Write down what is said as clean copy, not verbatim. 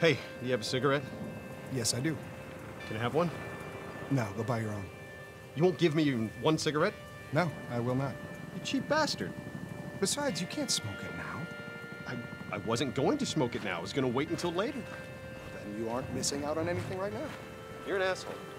Hey, do you have a cigarette? Yes, I do. Can I have one? No, go buy your own. You won't give me even one cigarette? No, I will not. You cheap bastard. Besides, you can't smoke it now. I wasn't going to smoke it now. I was going to wait until later. Then you aren't missing out on anything right now. You're an asshole.